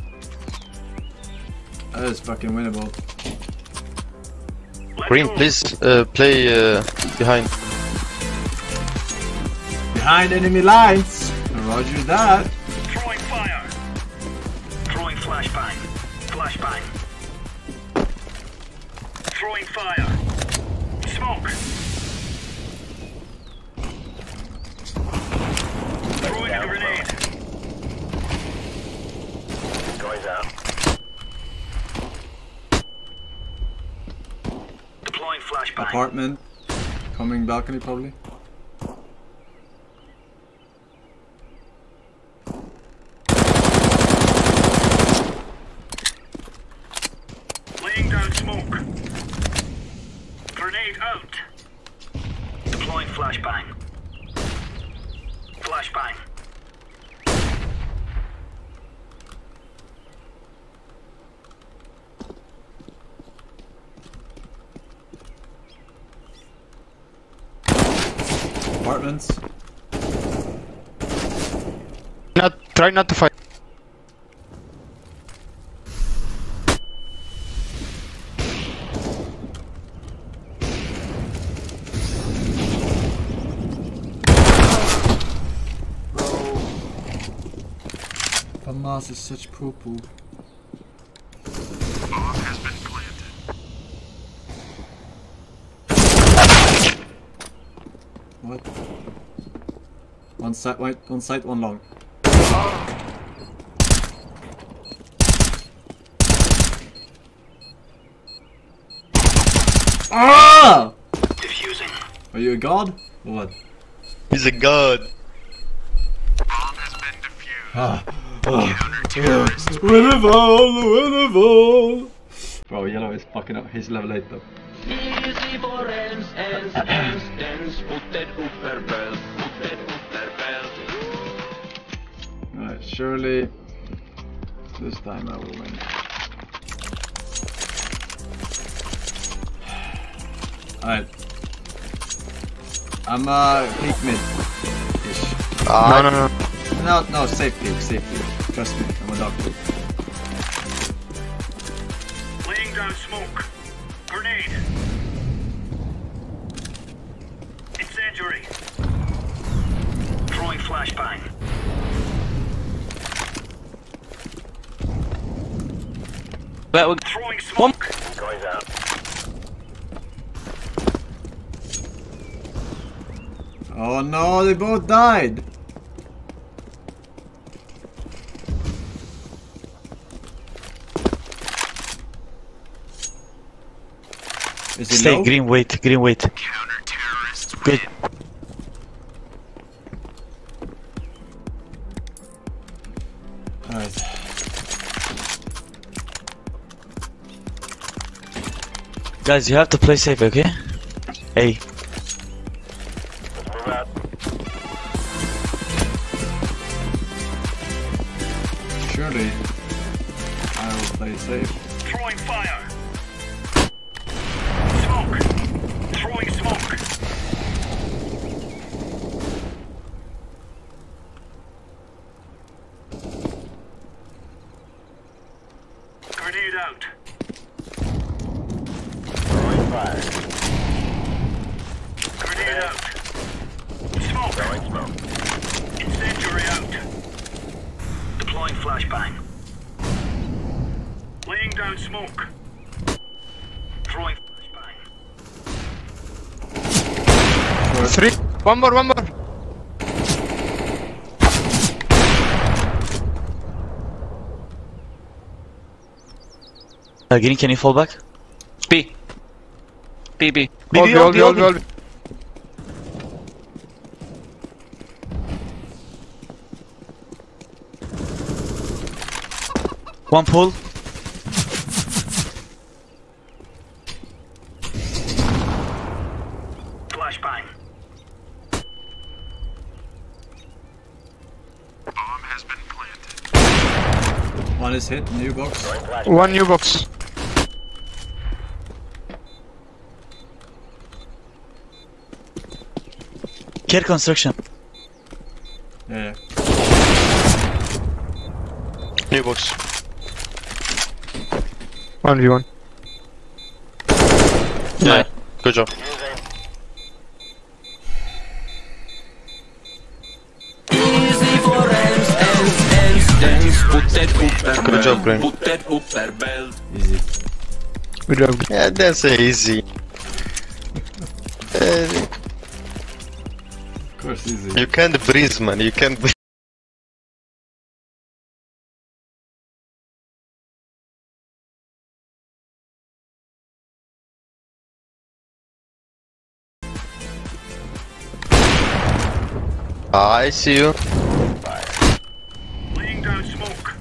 winnable. Green, please play behind. Behind enemy lines. All Roger that. Throwing fire. Throwing flashbang. Flashbang. Throwing fire. Smoke. Throwing a grenade. Going out. Deploying flashbang. Apartment. Coming balcony probably. Laying down smoke. Grenade out. Deploying flashbang. Flashbang. Apartments. Try not to fight. FAMAS is such poo-poo. Bomb has been planted. What? One side, one side, one long. Ah! Diffusing. Are you a god? Or what? He's a god. Bomb has been defused. Ah. Counter-terrorist. Winnable! Bro, yellow is fucking up. He's level 8 though. Easy for ens, putted upper belt, putted upper belt. Alright, surely this time I will win. Alright. I'm peak mid-ish. No, safe peak. Trust me, I'm a doctor. Laying down smoke. Grenade. Incendiary. Throwing flashbang. Throwing smoke. Going out. Oh no, they both died! Is it Stay, low? green wait. Counter-terrorists. Good. Alright. Guys, you have to play safe, okay? Hey. Move out. Surely I will play safe. Throwing fire. Smoke. Throwing smoke. Grenade out. Throwing fire. Grenade out. Smoke. Throwing smoke. Incendiary out. Deploying flashbang. Laying down smoke. Throwing flashbang. 3. One more. Green, can you fall back? B. B. Hold me. One pull. Flashbang. Bomb has been planted. One is hit, new box. One new box. Care construction. Yeah. New box. 1v1. Yeah, good job. Easy for Good job, Green. Easy. Good job. Yeah, that's easy. Of course, easy. You can't breathe, man. You can't breathe. I see you. Laying down smoke.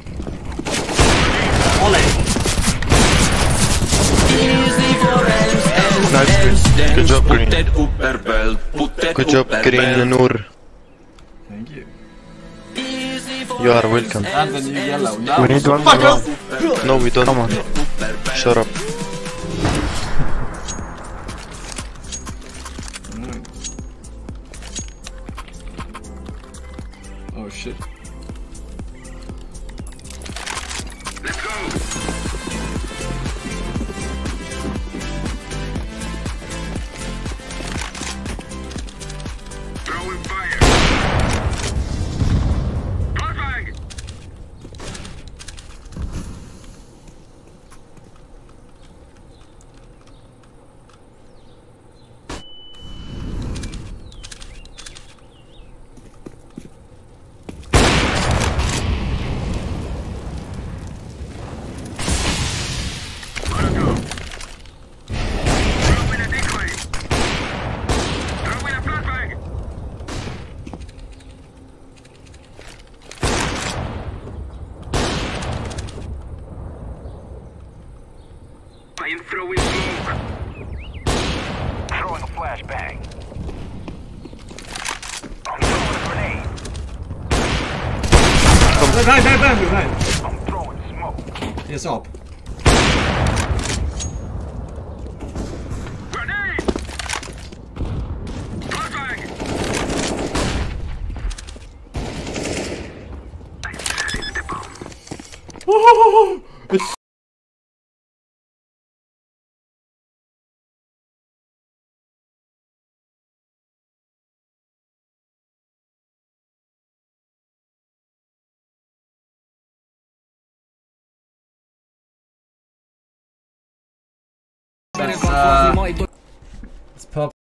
Nice. Good job, Green. Good job, Green Noor. Thank you. You are welcome. And the new yellow. Now. We need one Fuck more. off! No, we don't. Come on. Shut up. Oh shit. Let's go. Throwing fire. Flashbang. I am throwing smoke. Throwing a flashbang. I'm throwing a grenade. Right. I'm throwing smoke. He's up. Grenade! Flashbang! I planted the bomb. It's purple.